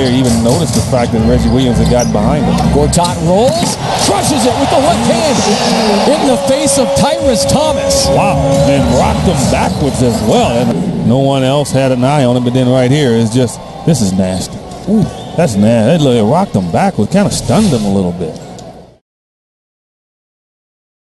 Even noticed the fact that Reggie Williams had gotten behind him. Gortat rolls, crushes it with the left hand in the face of Tyrus Thomas. Wow, and rocked him backwards as well. And no one else had an eye on him, but then right here is just, this is nasty. Ooh, that's nasty. It rocked him backwards, kind of stunned him a little bit.